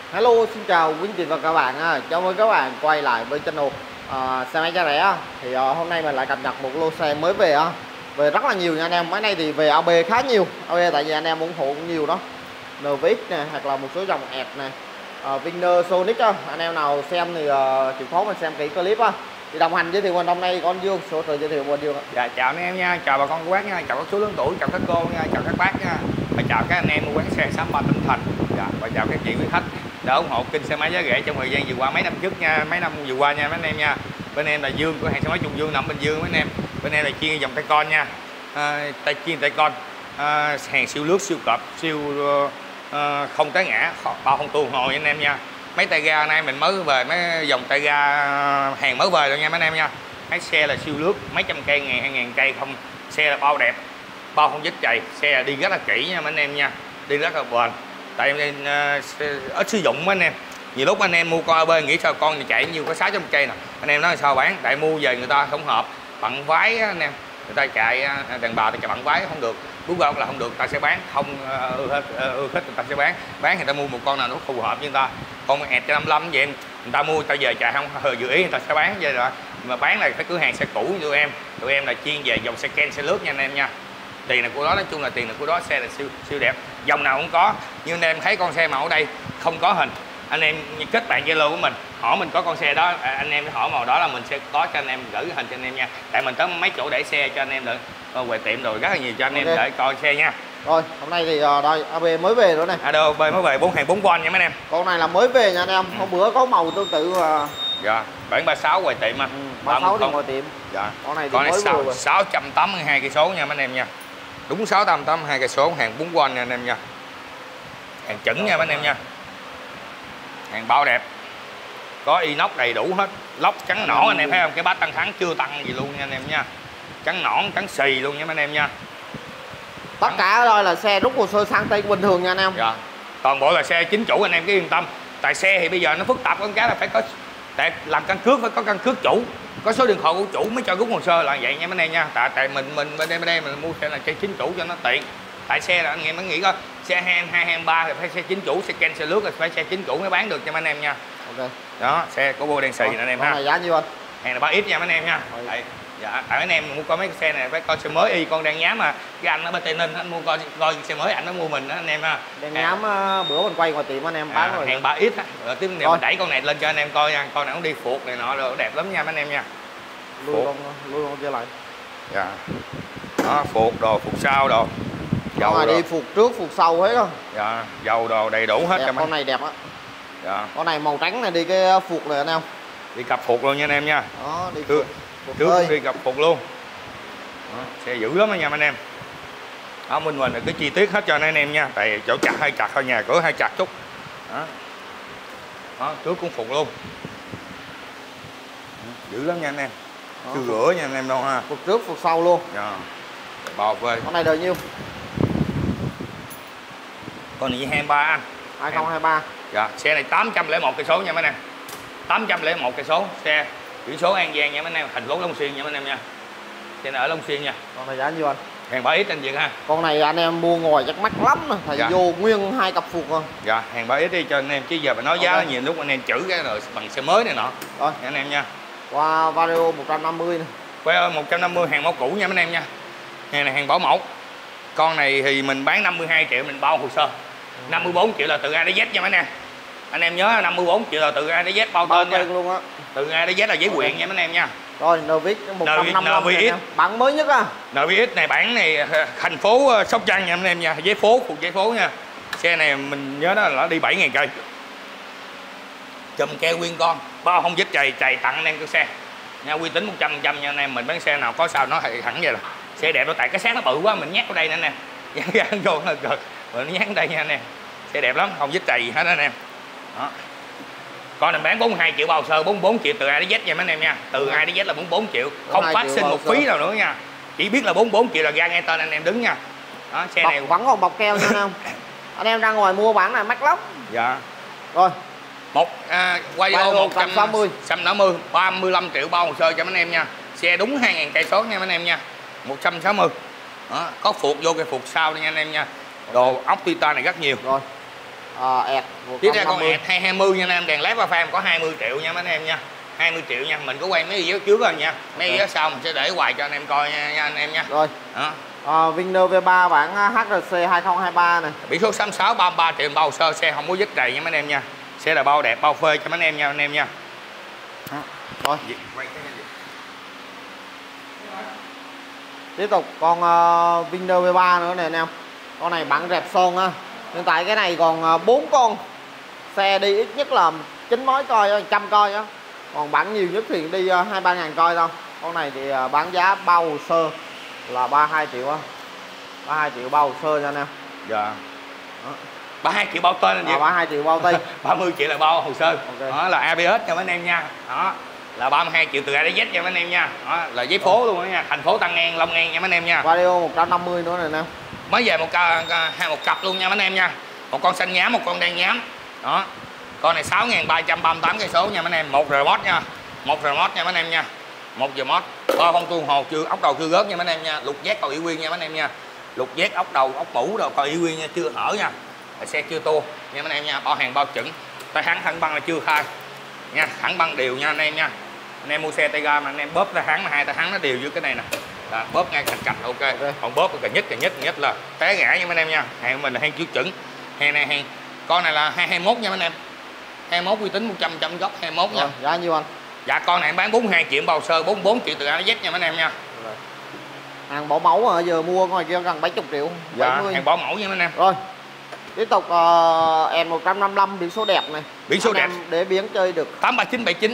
Hello, xin chào quý anh chị và các bạn. Chào mừng các bạn quay lại với channel xe máy giá rẻ. Thì hôm nay mình lại cập nhật một lô xe mới về rất là nhiều nha anh em. Máy này thì về AB khá nhiều, AB tại vì anh em ủng hộ cũng nhiều đó. NVX nè, hoặc là một số dòng ẹt này, Winner Sonic á. Anh em nào xem thì chịu khó mình xem kỹ clip á. Thì đồng hành giới thiệu mình hôm nay con Dương, số tự giới thiệu mình Dương. Dạ, chào anh em nha, chào bà con cô bác nha, chào các chú lớn tuổi, chào các cô nha, chào các bác nha, và chào các anh em mua bán xe Sám Ba Tỉnh Thành. Dạ, và chào các chị quý khách đã ủng hộ kênh xe máy giá rẻ trong thời gian vừa qua, mấy năm trước nha, mấy năm vừa qua nha mấy anh em nha. Bên em là Dương, của hàng xe máy Trùng Dương nằm Bình Dương mấy anh em. Bên em là chuyên dòng tay con nha, chuyên tay con, hàng siêu lướt, siêu cọp, siêu không té ngã, bao không tuồn hồi anh em nha. Mấy tay ga nay mình mới về mấy dòng tay ga hàng mới về rồi nha mấy anh em nha. Cái xe là siêu lướt, mấy trăm cây, 2.000 cây không, xe là bao đẹp, bao không vết chày, xe là đi rất là kỹ nha mấy anh em nha, đi rất là bền. Tại em ít sử dụng mấy anh em, nhiều lúc anh em mua con AB nghĩ sao con chạy nhiêu có 600 cây nè, anh em nói sao bán, tại mua về người ta không hợp, bận vái anh em, người ta chạy đàn bà thì chạy bận vái không được, bước vào là không được, ta sẽ bán không ưa thích người ta sẽ bán người ta mua một con nào nó phù hợp với người ta. Con ẹt cho 55 vậy người ta mua người ta về chạy không hợp dự ý người ta sẽ bán vậy rồi. Mà bán là cái cửa hàng xe cũ như tụi em là chuyên về dòng xe Ken, xe lướt nha anh em nha. Tiền là của đó, nói chung là tiền là của đó, xe là siêu đẹp, dòng nào cũng có. Nhưng anh em thấy con xe màu ở đây không có hình, anh em kết bạn Zalo của mình hỏi mình có con xe đó, anh em hỏi màu đó là mình sẽ có cho anh em gửi hình cho anh em nha. Tại mình có mấy chỗ để xe cho anh em được, về tiệm rồi rất là nhiều cho anh em để coi xe nha. Rồi, hôm nay thì đây AB mới về rồi này. AB mới về 4 hàng 4 con nha mấy anh em. Con này là mới về nha anh em. Hôm bữa có màu tương tự Dạ, bản 36 ngoài tiệm mà. 36 thì ngoài tiệm. Dạ. Con này thì mới vừa rồi. 682 cây số nha mấy anh em nha. Đúng 682 cây số, hàng 4 con nha anh em nha. Hàng chuẩn nha mấy anh em nha. Hàng bao đẹp. Có inox đầy đủ hết, lốc trắng nõn anh em thấy không? Cái bát tăng thắng chưa tăng gì luôn nha anh em nha. Trắng nõn, trắng xì luôn nha mấy anh em nha. Tất cả ở đây là xe rút hồ sơ sang tên bình thường nha anh em. Dạ. Toàn bộ là xe chính chủ anh em cứ yên tâm. Tại xe thì bây giờ nó phức tạp con cái là phải có, tại làm căn cước phải có căn cước chủ, có số điện thoại của chủ mới cho rút hồ sơ là vậy nha mấy anh em nha. Tại mình bên đây mình mua xe là xe chính chủ cho nó tiện. Tại xe là anh em mới nghĩ có xe 223 thì phải xe chính chủ, xe Ken, xe lướt là phải xe chính chủ mới bán được cho mấy anh em nha. Ok. Đó, xe của Bô đen xì anh em ha. Con này giá nhiêu anh? Hàng là 3X nha mấy anh em nha. Dạ, tại anh em mua coi mấy cái xe này phải coi xe mới con đang nhám mà cái anh ở bên Tây Ninh anh mua coi xe mới anh nó mua mình đó anh em ha. Đang nhám bữa mình quay ngoài tiệm anh em bán rồi. Hàng 3X á. Rồi tiếp mình đẩy con này lên cho anh em coi nha, con này nó đi phuộc này nọ rồi đẹp lắm nha mấy anh em nha. Lui con kia lại. Dạ. Đó, phuộc đồ, phuộc sau đồ. Dầu này đi phuộc trước, phuộc sau hết không? Dạ, dầu đồ đầy đủ hết đẹp, con này đẹp á. Dạ. Con này màu trắng này đi cái phuộc này anh em. Đi cặp phuộc luôn nha anh em nha. Đó, đi trước đi cặp phuộc luôn. Đó, xe dữ lắm nha anh em. Đó, mình là cái chi tiết hết cho anh em nha, tại chỗ chặt hay chặt thôi, nhà cửa hay chặt chút. Đó. Đó, trước cũng phuộc luôn. Dữ lắm nha anh em. Chưa rửa nha anh em đâu ha. Phuộc trước, phuộc sau luôn. Dạ. Bọt về. Con này đời nhiêu? Con này 23 anh. 2023. Dạ, xe này 801 cây số nha mấy anh em. 801 cây số, xe biển số An Giang nha mấy anh em, thành phố Long Xuyên nha mấy anh em nha. Xe này ở Long Xuyên nha. Con này giá nhiêu anh? Hàng 3X anh Việt ha. Con này anh em mua ngoài chắc mắc lắm nè, thầy vô nguyên 2 cặp phuộc rồi. Dạ, hàng 3X đi cho anh em chứ giờ mà nói giá nhiều lúc anh em chữ cái rồi bằng xe mới này nọ. Rồi, anh em nha. Qua Vario 150 nè. Qua 150 hàng mẫu cũ nha mấy anh em nha. Hàng này hàng bảo mẫu. Con này thì mình bán 52 triệu mình bao hồ sơ. 54 triệu là từ A đến Z nha mấy anh em. Anh em nhớ 54 triệu là từ A đến Z bao tên nha. Luôn á. Từ A đến Z là giấy quyền nha mấy anh em nha. Rồi NVX 155 NVX. bản mới nhất á. NVX này bản này thành phố Sóc Trăng nha anh em nha, giấy phố, thuộc giấy phố nha. Xe này mình nhớ đó là đi 7.000 cây. Chùm keo nguyên con, bao không vết chày tặng anh em cái xe. Nha, uy tín 100% nha anh em, mình bán xe nào có sao nó thẳng vậy là. Xe đẹp đó, tại cái xác nó bự quá mình nhét vào đây nè anh em. Dán vô nó cực. Mình nhét đây nha anh em. Xe đẹp lắm, không vết chày gì hết đó anh em. Đó. Con này bán 42 triệu bao sơ, 44 triệu từ A đến Z nha mấy anh em nha. Từ A đến Z là 44 triệu, không phát sinh một phí nào nữa nha. Chỉ biết là 44 triệu là ra nghe tên anh em đứng nha. Đó, xe này vẫn còn bọc keo nha anh em. Anh em ra ngoài mua bản này mắc lắm. Dạ. Rồi. Quay vô 160, 35 triệu bao hồ sơ cho mấy anh em nha. Xe đúng 2.000 cây số nha mấy anh em nha. 160. Đó, có phuộc vô cái phuộc sau nha anh em nha. Đồ ốc titan này rất nhiều. Rồi. ẹt tiếp theo con ẹt 220 nha anh em, đèn led và pha có 20 triệu nha mấy anh em nha, 20 triệu nha. Mình có quay mấy video trước rồi nha, mấy video sau mình sẽ để hoài cho anh em coi nha anh em nha. Rồi đó. Vinder V3 bản HRC 2023 này, biển số 66 33 triệu, bao sơ xe không có vết trầy nha mấy anh em nha, xe là bao đẹp bao phê cho mấy anh em nha anh em nha. Rồi tiếp tục con Vinder V3 nữa này anh em, con này bản rẹp son á. Hiện tại cái này còn 4 con xe đi ít nhất là 900 coi, 100 coi á, còn bản nhiều nhất thì đi 2-3 ngàn coi thôi. Con này thì bán giá bao hồ sơ là 32 triệu á, 32 triệu bao hồ sơ nha anh em. Dạ. 32 triệu bao tên anh gì? 32 triệu bao tay. 30 triệu là bao hồ sơ. Okay. Đó là ABS cho mấy anh em nha. Đó là 32 triệu từ A đến Z cho mấy anh em nha. Đó là giấy phố luôn đó nha, thành phố Tân An, Long An nha mấy anh em nha. Radio 150 nữa này nè. Mới về một cặp luôn nha mấy anh em nha. Một con xanh nhám, một con đen nhám. Đó. Con này 6.338 cây số nha mấy anh em, 1 remote nha. 1 remote nha mấy anh em nha. 1 remote. Ba con tuôn hồ chưa, ốc đầu chưa gớt nha mấy anh em nha. Lục giác còn y nguyên nha mấy anh em nha. Lục giác ốc đầu, ốc mũ rồi còn y nguyên nha, chưa hở nha. Xe chưa tua nha mấy anh em nha, bao hàng bao chuẩn. Tay thắng băng là chưa khai nha, thắng băng đều nha anh em nha. Anh em mua xe tay ga mà anh em bóp tay thắng, hai tay thắng nó đều dưới cái này nè. Đó, bóp ngay cạch ok. Còn bóp cái nhất là té ngã nha mấy anh em nha. Hàng mình là hàng chưa chuẩn. Hàng này hàng con này là 221 nha mấy anh em. 21 uy tín 100 gốc 21 nha. Giá nhiêu anh? Dạ con này em bán 42 triệu bao sơ, 44 triệu từ A đến Z nha mấy anh em nha. Hàng bỏ mẫu mà giờ mua ngoài kia gần 70 triệu. Dạ, 70. hàng bỏ mẫu nha mấy anh em. Rồi. Tiếp tục N155 biển số đẹp này. Biển số đẹp để biến chơi được 83979.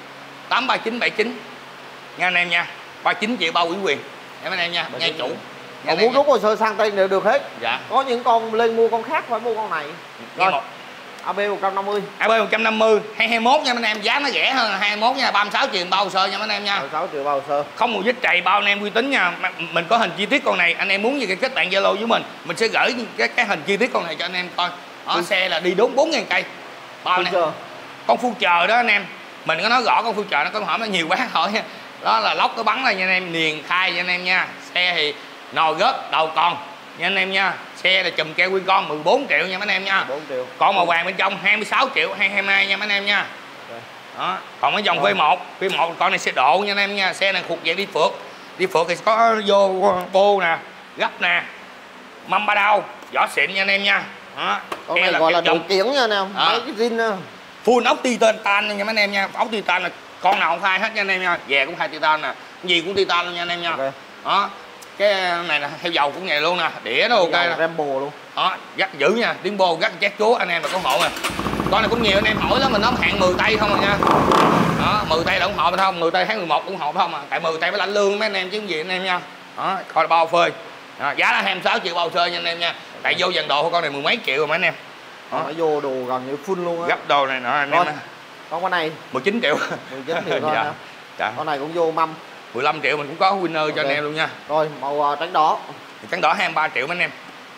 83979. Nha anh em nha. 39 triệu bao ủy quyền. Nha mấy anh em nha, ngay chủ. Còn muốn rút hồ sơ sang tên đều được hết. Dạ. Có những con lên mua con khác phải mua con này. Rồi. AB 150. AB 150 221 nha mấy anh em, giá nó rẻ hơn là 21 nha, 36 triệu bao hồ sơ nha mấy anh em nha. 36 triệu bao hồ sơ. Không một vết trầy, bao anh em uy tín nha. Mình có hình chi tiết con này, anh em muốn gì cái kết bạn Zalo với mình sẽ gửi cái hình chi tiết con này cho anh em coi. Đó, xe là đi đúng 4.000 cây. Bao này. Con Future đó anh em. Mình có nói rõ con Future nó có hỏi nó nhiều bác hỏi nha. Đó là lóc cái bắn này nha anh em, liền khai cho anh em nha. Xe thì nồi gớt đầu còn nha anh em nha. Xe là chùm keo nguyên con 14 triệu nha mấy anh em nha. 14 triệu. Còn màu vàng bên trong 26 triệu 222 nha mấy anh em nha. Okay. Đó. Còn cái dòng V1 con này xe độ nha anh em nha. Xe này thuộc dạng đi phượt. Đi phượt thì có vô nè, gấp nè, mâm ba đau, vỏ xịn nha anh em nha. Đó. Con này gọi là đồ kiển nha anh em. Mấy cái zin full ốc titan nha mấy anh em nha. Ốc titan là con nào không khai hết nha anh em nha. Về cũng khai titan nè, gì cũng titan luôn nha anh em nha. Okay. Đó. Cái này là theo dầu cũng vậy luôn nè, đĩa nó ok nè. Rambo luôn. Đó, gắt dữ nha, tiếng bô gắt chát chúa anh em là có hộ nè. Con này cũng nhiều anh em hỏi lắm, mình nói hạng 10 tay không à nha. Đó, 10 tay là ủng hộ phải không? 10 tay tháng 11 ủng hộ phải không à? Tại 10 tay mới lãnh lương mấy anh em chứ gì anh em nha. Đó, coi là bao phơi. Đó, giá là 26 triệu bao sơ nha anh em nha. Tại vô dàn đồ con này mười mấy triệu rồi mấy anh em. Đó, nó vô đồ gần như full luôn á. Gấp đồ này nọ anh em. Con này 19 triệu. 19 triệu thôi. Dạ. Con này cũng vô mâm. 15 triệu mình cũng có winner cho anh em luôn nha. Rồi màu trắng đỏ. Trắng đỏ 23 triệu mấy anh em.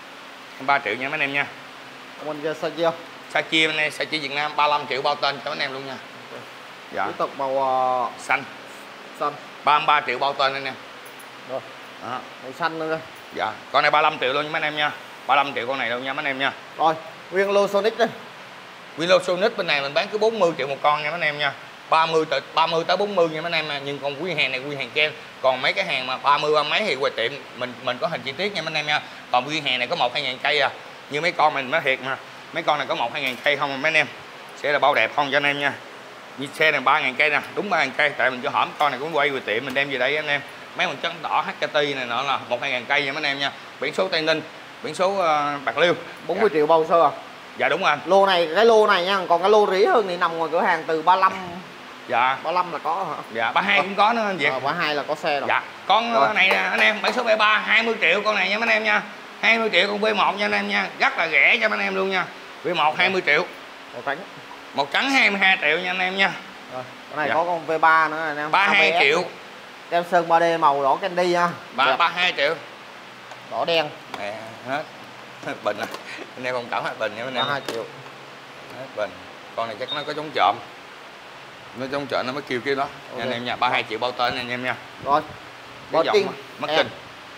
23 triệu nha mấy anh em nha. Con kia sao chia? Sa chia bên đây, sa chia Việt Nam 35 triệu bao tên cho anh em luôn nha. Okay. Dạ. Tiếp tục màu xanh. Xanh. 33 triệu bao tên anh em. Rồi. Đó. Màu xanh nữa. Dạ. Con này 35 triệu luôn nha mấy anh em nha. 35 triệu con này luôn nha mấy anh em nha. Rồi, nguyên lô Sonic đây. Nguyên lô Sonic bên này mình bán cứ 40 triệu một con nha mấy anh em nha. 30 tới 40 nha mấy anh em, nhưng còn quý hàng này quý hàng ken, còn mấy cái hàng mà 30 mấy thì quay tiệm mình có hình chi tiết nha mấy anh em nha. Còn quý hàng này có 1-2 ngàn cây à, như mấy con mình nói thiệt mà, mấy con này có 1-2 ngàn cây không mấy anh em, sẽ là bao đẹp không cho anh em nha. Như xe này 3 ngàn cây nè, đúng 3 ngàn cây, tại mình cho hỏm con này cũng quay về tiệm mình đem về đây anh em. Mấy con trắng đỏ HKT này nọ là 1-2 ngàn cây nha mấy anh em nha. Biển số Tây Ninh, biển số Bạc Liêu. 40 triệu bao sơ à? Dạ đúng rồi anh. Lô này, cái lô này nha, còn cái lô rỉ hơn thì nằm ngoài cửa hàng từ 35. Dạ. 35 là có hả? Dạ, 32 cũng có nữa anh chị. 32 là có xe rồi. Dạ. Con rồi. Này nè anh em, biển số V3 20 triệu con này nha mấy anh em nha. 20 triệu con V1 nha anh em nha. Rất là rẻ cho mấy anh em luôn nha. V1 20 triệu. Màu trắng. Màu trắng 22 triệu nha anh em nha. Rồi, con này có con V3 nữa anh em. 32 triệu. Đem sơn 3D màu đỏ candy nha. 32 triệu. Đỏ đen. Nè, hết. Bình à. Anh em không cẩn hết bình nha anh em. 32 triệu. Hết bình. Con này chắc nó có chống trộm. Nó chống trộm nó mới kêu cái đó. Okay. Nha anh em nha, 32 triệu bao tên anh em nha. Rồi. Cái dòng mất kinh.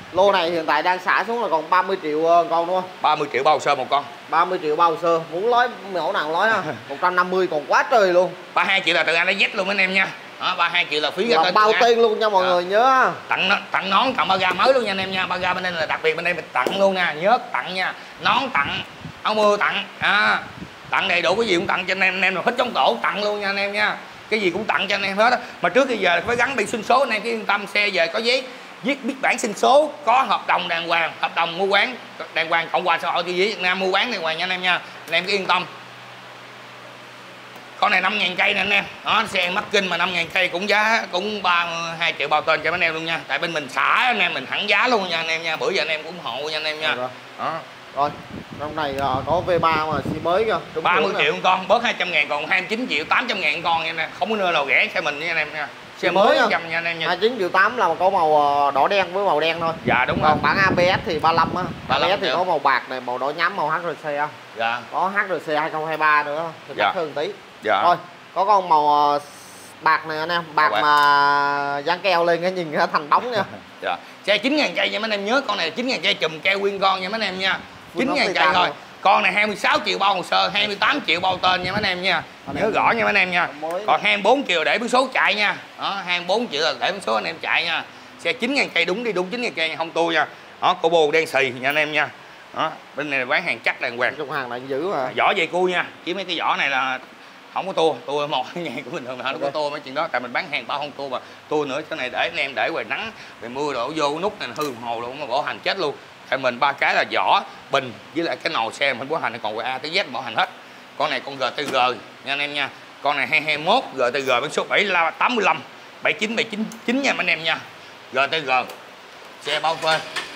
Lô này hiện tại đang xả xuống là còn 30 triệu con đúng không? 30 triệu bao hồ sơ một con. 30 triệu bao hồ sơ, muốn nói mẫu nào nói ha. 150 còn quá trời luôn. 32 triệu là từ anh đã dắt luôn anh em nha. Đó, 32 triệu là phí ra tên bao tiền luôn nha mọi người nhớ. Tặng nón, tặng ba ga mới luôn nha anh em nha. Ba ga bên đây là đặc biệt, bên đây mình tặng luôn nha, nhớ tặng nha. Nón tặng, áo mưa tặng, tặng đầy đủ, cái gì cũng tặng cho anh em là thích chống cổ tặng luôn nha anh em nha. Cái gì cũng tặng cho anh em hết á. Mà trước khi giờ phải gắn biển xin số, anh em cứ yên tâm, xe về có giấy viết biết bản xin số, có hợp đồng đàng hoàng, hợp đồng mua bán đàng hoàng, cộng hòa xã hội tiêu Việt Nam, mua bán đàng hoàng nha anh em nha. Anh em cứ yên tâm. Con này 5.000 cây nè anh em. Đó, xe mắc kinh mà 5.000 cây cũng giá cũng 32 triệu bao tên cho anh em luôn nha. Tại bên mình xả anh em, mình thẳng giá luôn nha anh em nha. Bữa giờ anh em cũng ủng hộ nha anh em nha. Đó. Rồi, trong này có V3 mà xi mới kìa. 30 triệu con, bớt 200.000 còn 29 triệu 800.000 con nha anh em. Không có nơi nào rẻ xe mình nha anh em nha. Xe mới 100 nha anh em nha. 29 triệu 8 là có màu đỏ đen với màu đen thôi. Dạ đúng rồi. Còn bản ABS thì 35 á. ABS thì có màu bạc này, màu đỏ nhám, màu HRC á. Dạ. Có HRC 2023 nữa thì đắt hơn tí. Dạ. Rồi, có con màu bạc này anh em, bạc mà dán keo lên cái nhìn nó thành đống nha. Dạ. Xe 9.000 cây nha mấy anh em nhớ, con này 9.000 cây chùm keo nguyên con nha mấy anh em nha. 9.000 cây thôi. Con này 26 triệu bao hồ sơ, 28 triệu bao tên nha mấy anh em nha. Nhớ rõ nha mấy anh em nha. Còn 24 triệu để biển số chạy nha. Đó, 24 triệu là để biển số anh em chạy nha. Xe 9.000 cây đúng đi, đúng 9.000 cây không tua nha. Đó, cổ bồ đen xì nha anh em nha. Đó, bên này bán hàng chắc đàng hoàng. Trong hàng này dữ mà. Vỏ dây cui nha, chỉ mấy cái vỏ này là không có tua một cái ngày của mình thường là nó có tua mấy chuyện đó, tại mình bán hàng bao không tua mà tua nữa. Cái này để anh em để ngoài nắng, về mưa đổ vô nút này hư hồ luôn, nó bỏ hành chết luôn. Tại mình ba cái là vỏ, bình với lại cái nồi xe mình bỏ hành, còn A tới Z bỏ hành hết. Con này con GTG nha anh em nha. Con này 221 GTG biển số 785 79799 nha anh em nha. GTG xe bao phê,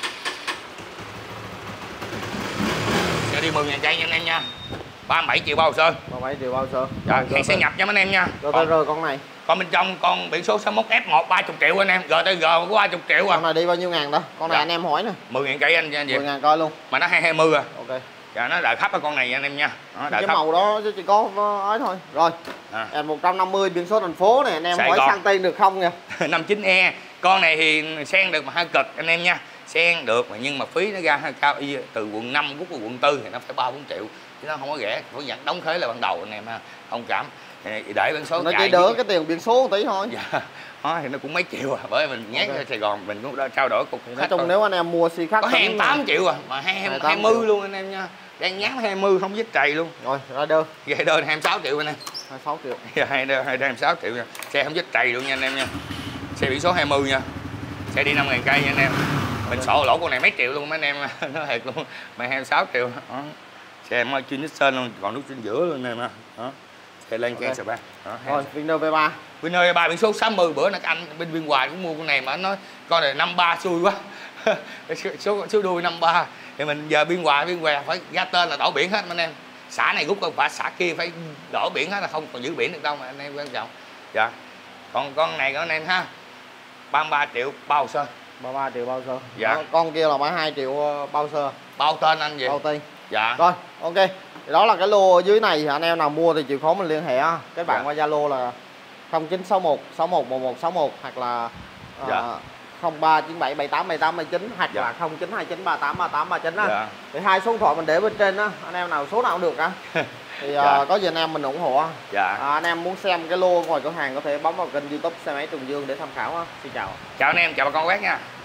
xe đi 10.000 cây nha anh em nha. 37 triệu bao hồ sơ. 37 triệu bao hồ sơ. Rồi, hàng xe nhập nha anh em nha. GTR con này. Còn bên trong con biển số 61 F1 30 triệu anh em. GTG có 30 triệu à. Con này đi bao nhiêu ngàn đó? Con này anh em hỏi nè. 10.000 cây anh gì? 10.000 coi luôn. Mà nó 220 à. Ok. Dạ nó đợi khắp ở con này anh em nha. Đó, cái màu đó chỉ có ấy thôi. Rồi. 150 biển số thành phố này anh em hỏi sang tên được không nha. 59E. Con này thì xen được mà hơi cực anh em nha. Xen được mà nhưng mà phí nó ra hơi cao, từ quận 5 rút vào quận 4 thì nó phải 3-4 triệu. Chứ nó không có rẻ, phải dẫn đóng thuế là ban đầu anh em ha. Thông cảm. Để biển số nó chỉ đỡ cái tiền biển số một tí thôi. Dạ. Đó, thì nó cũng mấy triệu à, bởi vì mình nhét ra Sài Gòn mình cũng đã trao đổi cùng nói chung nếu anh em mua xi khác có hàng 8 triệu à, mà 20 luôn anh em nha. Đang nhám 20 không dứt trầy luôn. Rồi, ra đơn. Ghê đơn 26 triệu anh em. 26 triệu. Dạ, 26 triệu nha. Xe không dứt trầy luôn nha anh em nha. Xe biển số 20 nha. Xe đi 5.000 cây nha anh em. Mình sổ lỗ con này mấy triệu luôn mấy anh em. Nó thiệt luôn. Mà 26 triệu. Đó. Xe mới chuyên Nixon luôn, còn nút trên giữa luôn anh em ha. Đó. Xe lên can ba. Rồi, Vinner V3. Vinner V3 biển số 60, bữa nay anh bên Biên Hòa cũng mua con này mà anh nói con này 53 xui quá. số đuôi 53. Thì mình giờ Biên Hòa phải ra tên là đổi biển hết anh em. Xã này rút không phải xã kia phải đổi biển hết là không còn giữ biển được đâu mà anh em quan trọng. Dạ. Còn con này của anh em ha. 33 triệu bao hồ sơ. 33 triệu bao sơ. Dạ. Đó, con kia là 32 triệu bao sơ. Bao tên anh gì? Bao tên. Dạ. Rồi, ok. Thì đó là cái lô ở dưới này, anh em nào mua thì chịu khó mình liên hệ á. Các bạn qua Zalo là 0961 61 1161 hoặc là 0397787879 hoặc là 0929383839 á. Dạ. Thì hai số điện thoại mình để bên trên á, anh em nào số nào cũng được á. Thì có gì anh em mình ủng hộ á. Dạ. Anh em muốn xem cái lô ngoài cửa hàng có thể bấm vào kênh YouTube xe máy Tùng Dương để tham khảo á. Xin chào. Chào anh em, chào bà con bác nha.